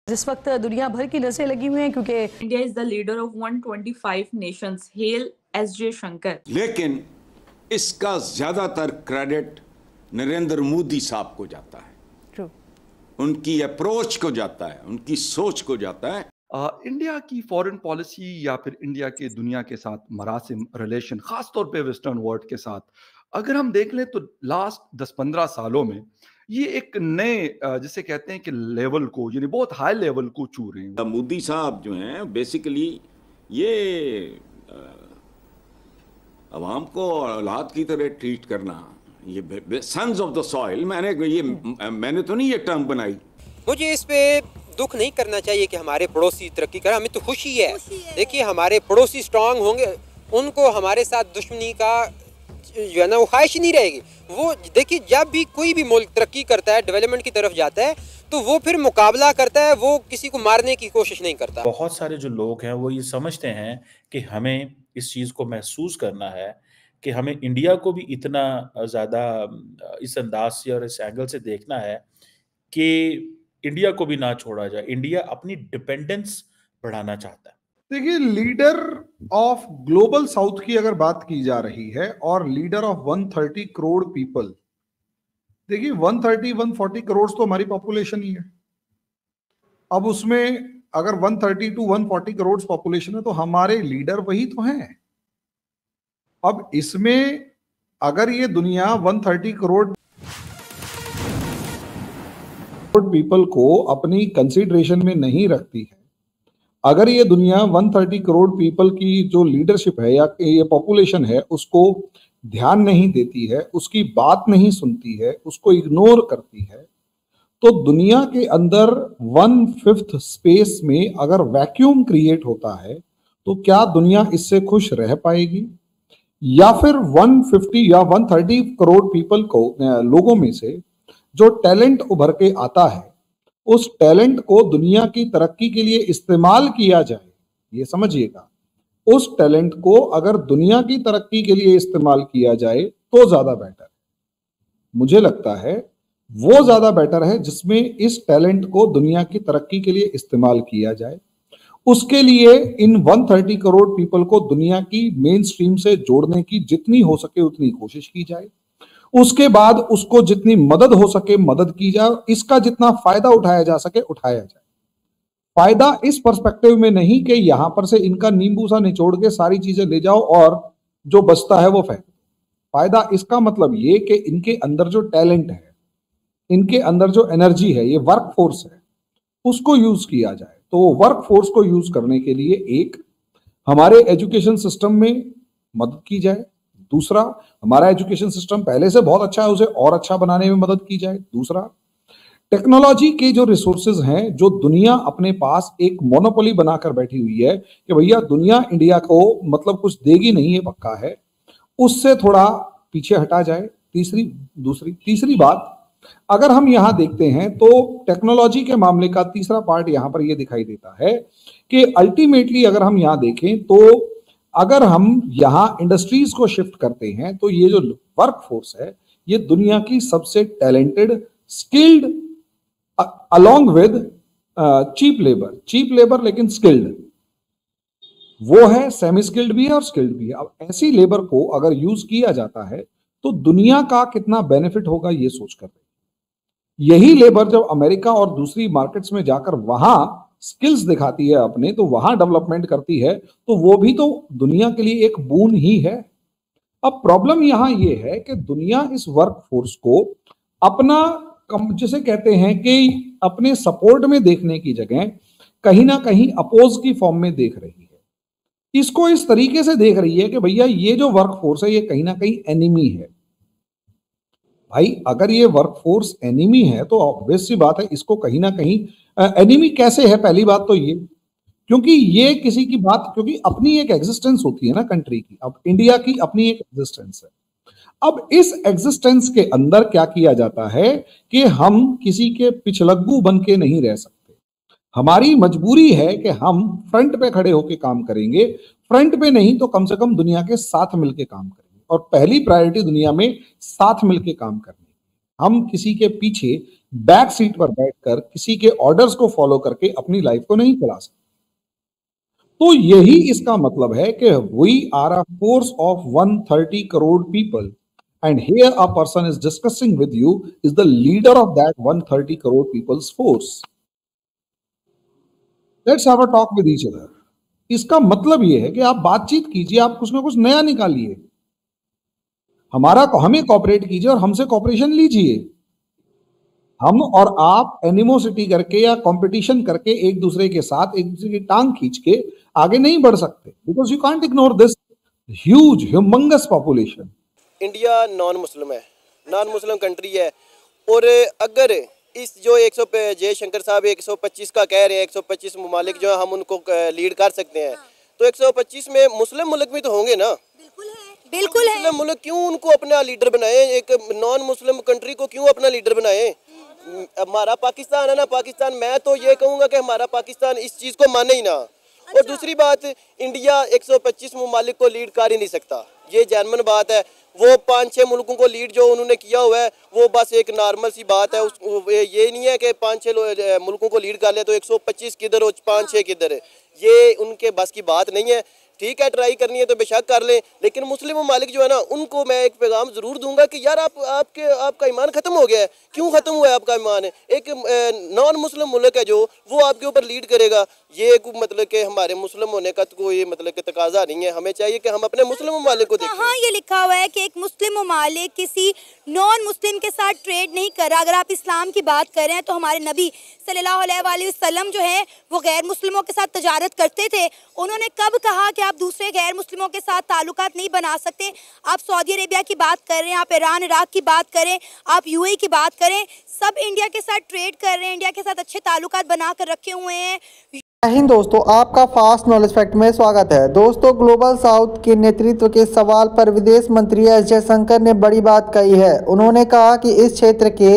जिस वक्त दुनिया भर की नजरें लगी हुई हैं क्योंकि India is the leader of 125 nations. हेल एस जे शंकर। लेकिन इसका ज्यादातर क्रेडिट नरेंद्र मोदी साहब को जाता है, उनकी अप्रोच को जाता है, उनकी सोच को जाता है। इंडिया की फॉरेन पॉलिसी या फिर इंडिया के दुनिया के साथ मरासिम रिलेशन, खासतौर पे वेस्टर्न वर्ल्ड के साथ अगर हम देख लें तो लास्ट 10-15 सालों में ये एक नए जिसे कहते हैं कि लेवल को, यानी बहुत हाई लेवल को छू रहे हैं। मोदी साहब जो हैं बेसिकली ये अवाम को औलाद की तरह ट्रीट करना, ये सन्स ऑफ द सॉइल, मैंने तो नहीं ये टर्म बनाई। मुझे इस पे दुख नहीं करना चाहिए कि हमारे पड़ोसी तरक्की करें, हमें तो खुशी है। देखिए हमारे पड़ोसी स्ट्रांग होंगे, उनको हमारे साथ दुश्मनी का जो है ना वो ख्वाहिश नहीं रहेगी। वो देखिए जब भी कोई भी मुल्क तरक्की करता है, डेवलपमेंट की तरफ जाता है, तो वो फिर मुकाबला करता है, वो किसी को मारने की कोशिश नहीं करता। बहुत सारे जो लोग हैं वो ये समझते हैं कि हमें इस चीज़ को महसूस करना है कि हमें इंडिया को भी इतना ज़्यादा इस अंदाज से और इस एंगल से देखना है कि इंडिया को भी ना छोड़ा जाए। इंडिया अपनी डिपेंडेंस बढ़ाना चाहता है। देखिए, लीडर ऑफ ग्लोबल साउथ की अगर बात की जा रही है और लीडर ऑफ 130 करोड़ पीपल, देखिए 130-140 करोड़ तो हमारी पॉपुलेशन ही है। अब उसमें अगर 130 to 140 करोड़ पॉपुलेशन है तो हमारे लीडर वही तो हैं। अब इसमें अगर ये दुनिया 130 करोड़ पीपल को अपनी कंसीडरेशन में नहीं रखती है, अगर ये दुनिया 130 करोड़ पीपल की जो लीडरशिप है या ये पॉपुलेशन है उसको ध्यान नहीं देती है, उसकी बात नहीं सुनती है, उसको इग्नोर करती है, तो दुनिया के अंदर 1/5 स्पेस में अगर वैक्यूम क्रिएट होता है तो क्या दुनिया इससे खुश रह पाएगी? या फिर 150 या 130 करोड़ पीपल को, लोगों में से जो टैलेंट उभर के आता है, उस टैलेंट को दुनिया की तरक्की के लिए इस्तेमाल किया जाए। ये समझिएगा, उस टैलेंट को अगर दुनिया की तरक्की के लिए इस्तेमाल किया जाए तो ज्यादा बेटर है। मुझे लगता है वो ज्यादा बेटर है जिसमें इस टैलेंट को दुनिया की तरक्की के लिए इस्तेमाल किया जाए। उसके लिए इन 130 करोड़ पीपल को दुनिया की मेन स्ट्रीम से जोड़ने की जितनी हो सके उतनी कोशिश की जाए। उसके बाद उसको जितनी मदद हो सके मदद की जाए, इसका जितना फायदा उठाया जा सके उठाया जाए। फायदा इस पर्सपेक्टिव में नहीं कि यहां पर से इनका नींबू सा निचोड़ के सारी चीजें ले जाओ और जो बचता है वो फेंक। फायदा इसका मतलब ये कि इनके अंदर जो टैलेंट है, इनके अंदर जो एनर्जी है, ये वर्क फोर्स है, उसको यूज किया जाए। तो वर्क फोर्स को यूज करने के लिए एक हमारे एजुकेशन सिस्टम में मदद की जाए। दूसरा, हमारा एजुकेशन सिस्टम पहले से बहुत अच्छा है, उसे और अच्छा बनाने में मदद की जाए। दूसरा, टेक्नोलॉजी के जो रिसोर्सेज हैं, जो दुनिया अपने पास एक मोनोपोली बनाकर बैठी हुई है कि भैया दुनिया इंडिया को मतलब कुछ देगी नहीं, ये पक्का है, उससे थोड़ा पीछे हटा जाए। तीसरी बात, अगर हम यहां देखते हैं तो टेक्नोलॉजी के मामले का तीसरा पार्ट यहां पर यह दिखाई देता है कि अल्टीमेटली अगर हम यहां देखें तो अगर हम यहां इंडस्ट्रीज को शिफ्ट करते हैं तो ये जो वर्क फोर्स है ये दुनिया की सबसे talented, skilled, along with cheap labour लेकिन स्किल्ड, वो है। सेमी स्किल्ड भी है और स्किल्ड भी है। अब ऐसी लेबर को अगर यूज किया जाता है तो दुनिया का कितना बेनिफिट होगा ये सोचकर। यही लेबर जब अमेरिका और दूसरी मार्केट्स में जाकर वहां स्किल्स दिखाती है अपने, तो वहां डेवलपमेंट करती है, तो वो भी तो दुनिया के लिए एक बून ही है। अब प्रॉब्लम यहां ये है कि दुनिया इस वर्क फोर्स को अपना, जिसे कहते हैं कि अपने सपोर्ट में देखने की जगह कहीं ना कहीं अपोज की फॉर्म में देख रही है। इसको इस तरीके से देख रही है कि भैया ये जो वर्क फोर्स है ये कहीं ना कहीं एनिमी है। भाई अगर ये वर्क फोर्स एनिमी है तो ऑब्वियस सी बात है इसको कहीं ना कहीं, एनिमी कैसे है, पहली बात तो ये, क्योंकि ये किसी की बात, क्योंकि अपनी एक एग्जिस्टेंस होती है ना कंट्री की। अब इंडिया की अपनी एक एग्जिस्टेंस है। अब इस एग्जिस्टेंस के अंदर क्या किया जाता है कि हम किसी के पिछलग्गू बन के नहीं रह सकते। हमारी मजबूरी है कि हम फ्रंट पे खड़े होकर काम करेंगे, फ्रंट पे नहीं तो कम से कम दुनिया के साथ मिलकर काम करेंगे। और पहली प्रायोरिटी दुनिया में साथ मिलकर काम करनी। हम किसी के पीछे बैक सीट पर बैठकर किसी के ऑर्डर्स को फॉलो करके अपनी लाइफ को नहीं चला सकते। तो यही इसका मतलब है कि we are a force of 130 crore people and here a person is discussing with you is the leader of that 130 crore people's force. Let's have a talk with each other. इसका मतलब यह है कि आप बातचीत कीजिए, आप कुछ ना कुछ नया निकालिए, हमें कॉपरेट कीजिए और हमसे कॉपरेशन लीजिए। हम और आप एनिमोसिटी करके या कंपटीशन करके एक दूसरे के साथ एक दूसरे की टांग खींच के आगे नहीं बढ़ सकते, because you can't ignore this huge humongous population. India non Muslim है, नॉन मुस्लिम कंट्री है, और अगर इस जो जयशंकर साहब 125 का कह रहे हैं, 125 ममालिक जो है हम उनको लीड कर सकते हैं, तो 125 में मुस्लिम मुल्क भी तो होंगे ना। बिल्कुल है। मुस्लिम मुल्क क्यों उनको अपना लीडर बनाए, एक नॉन मुस्लिम कंट्री को क्यों अपना लीडर बनाए? हमारा पाकिस्तान है ना, पाकिस्तान, मैं तो ये कहूँगा कि हमारा पाकिस्तान इस चीज़ को माने ही ना। और दूसरी बात, इंडिया 125 ममालिक को लीड कर ही नहीं सकता, ये जेन्युइन बात है। वो 5-6 मुल्कों को लीड जो उन्होंने किया हुआ है वो बस एक नॉर्मल सी बात है। ये नहीं है कि 5-6 मुल्कों को लीड कर ले तो 125 किधर और 5-6 किधर, ये उनके बस की बात नहीं है। ठीक है, ट्राई करनी है तो बेशक कर लें, लेकिन मुस्लिम ममालिक जो है ना उनको मैं एक पैगाम ज़रूर दूंगा कि यार आपका ईमान ख़त्म हो गया है। क्यों ख़त्म हुआ है आपका ईमान? एक नॉन मुस्लिम मुल्क है जो वो आपके ऊपर लीड करेगा, ये मतलब कि हमारे मुस्लिम होने का कोई मतलब कि तकाजा नहीं है। हमें चाहिए कि हम अपने मुस्लिम ममालिक को देखें। हाँ, ये लिखा हुआ है कि एक मुस्लिम ममालिक किसी नॉन मुस्लिम के साथ ट्रेड नहीं कर रहा। अगर आप इस्लाम की बात कर रहे हैं तो हमारे नबी सल्लल्लाहु अलैहि वसल्लम जो है वो गैर मुस्लिमों के साथ तजारत करते थे। उन्होंने कब कहा कि आप दूसरे गैर मुस्लिमों के साथ ताल्लुकात नहीं बना सकते? आप सऊदी अरेबिया की बात कर रहे हैं, आप ईरान इराक की बात करें, आप यूएई की बात करें, सब इंडिया के साथ ट्रेड कर रहे हैं, इंडिया के साथ अच्छे ताल्लुकात बना कर रखे हुए हैं। हिंद दोस्तों, आपका फास्ट नॉलेज फैक्ट में स्वागत है। दोस्तों, ग्लोबल साउथ के नेतृत्व के सवाल पर विदेश मंत्री एस जयशंकर ने बड़ी बात कही है। उन्होंने कहा कि इस क्षेत्र के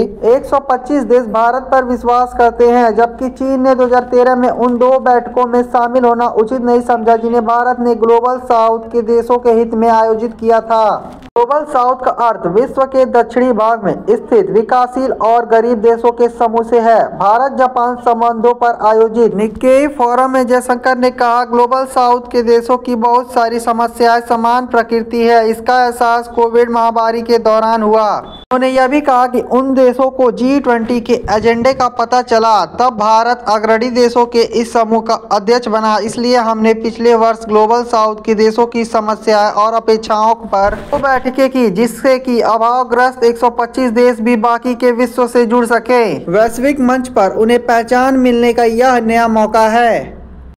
125 देश भारत पर विश्वास करते हैं, जबकि चीन ने 2013 में उन 2 बैठकों में शामिल होना उचित नहीं समझा जिन्हें भारत ने ग्लोबल साउथ के देशों के हित में आयोजित किया था। ग्लोबल साउथ का अर्थ विश्व के दक्षिणी भाग में स्थित विकासशील और गरीब देशों के समूह से है। भारत जापान संबंधों पर आयोजित निक्केई फोरम में जयशंकर ने कहा, ग्लोबल साउथ के देशों की बहुत सारी समस्याएं समान प्रकृति है। इसका एहसास कोविड महामारी के दौरान हुआ। उन्होंने यह भी कहा कि उन देशों को G20 के एजेंडे का पता चला तब भारत अग्रणी देशों के इस समूह का अध्यक्ष बना। इसलिए हमने पिछले वर्ष ग्लोबल साउथ के देशों की समस्याएं और अपेक्षाओं पर बैठकें की, जिससे कि अभावग्रस्त 125 देश भी बाकी के विश्व से जुड़ सके। वैश्विक मंच पर उन्हें पहचान मिलने का यह नया मौका है।